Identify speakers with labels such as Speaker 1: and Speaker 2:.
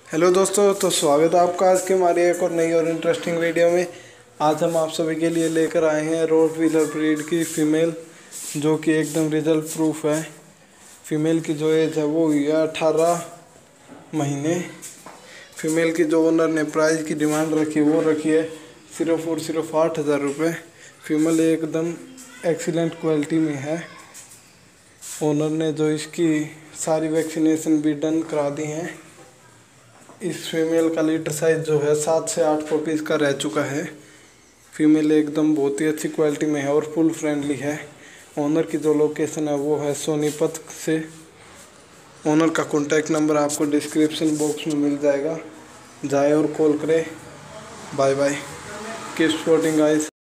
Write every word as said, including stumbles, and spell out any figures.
Speaker 1: Hello दोस्तों, तो स्वागत है आपका आज के हमारी एक और नई और इंटरेस्टिंग वीडियो में। आज हम आप सभी के लिए लेकर आए हैं रोड व्हीलर ब्रीड की फ़ीमेल, जो कि एकदम रिजल्ट प्रूफ है। फ़ीमेल की जो एज है वो हुई है अठारह महीने। फ़ीमेल की जो ओनर ने प्राइस की डिमांड रखी वो रखी है सिर्फ और सिर्फ आठ हज़ार रुपये। फ़ीमेल एकदम एक्सीलेंट क्वालिटी में है। ओनर ने जो इसकी सारी वैक्सीनेशन भी डन करा दी हैं। इस फीमेल का लीटर साइज जो है सात से आठ पपीज़ का रह चुका है। फीमेल एकदम बहुत ही अच्छी क्वालिटी में है और फुल फ्रेंडली है। ओनर की जो लोकेशन है वो है सोनीपत से। ओनर का कॉन्टैक्ट नंबर आपको डिस्क्रिप्शन बॉक्स में मिल जाएगा, जाए और कॉल करें। Bye bye, keep supporting guys.